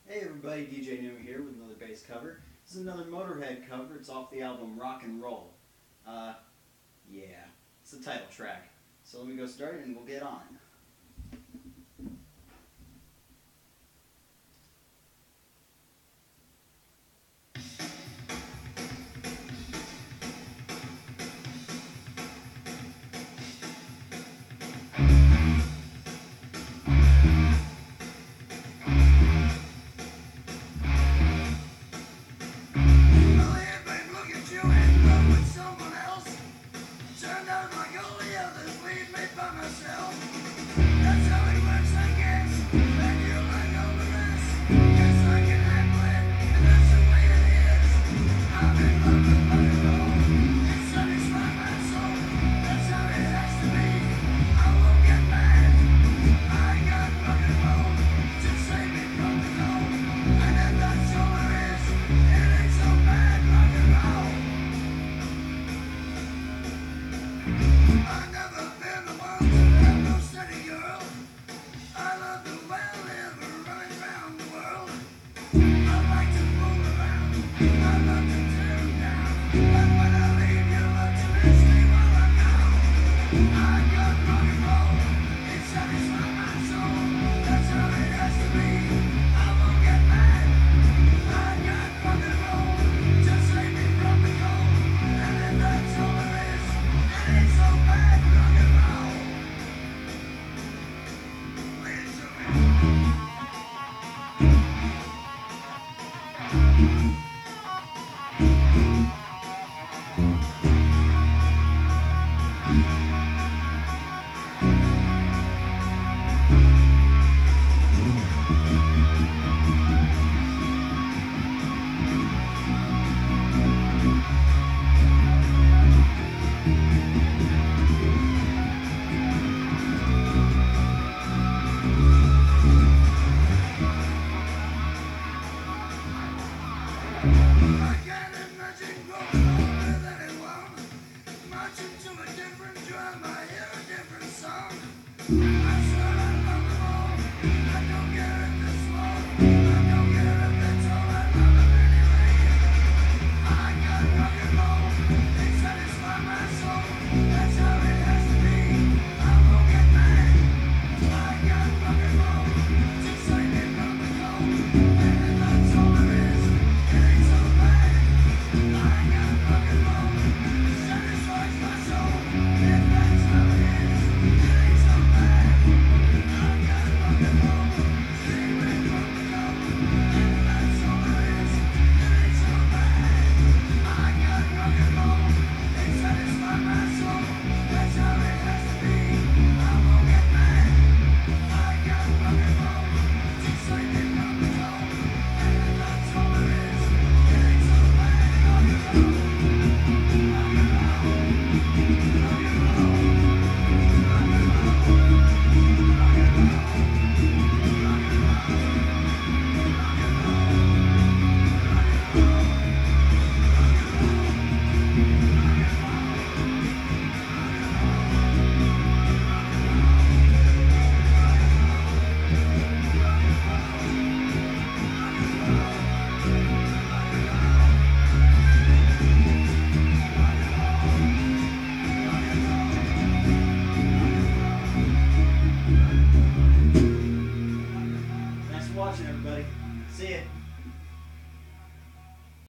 Hey everybody, DJNUMA here with another bass cover. This is another Motörhead cover. It's off the album Rock and Roll. Yeah, it's the title track. So let me go start it and we'll get on. Thanks for watching, everybody. See ya.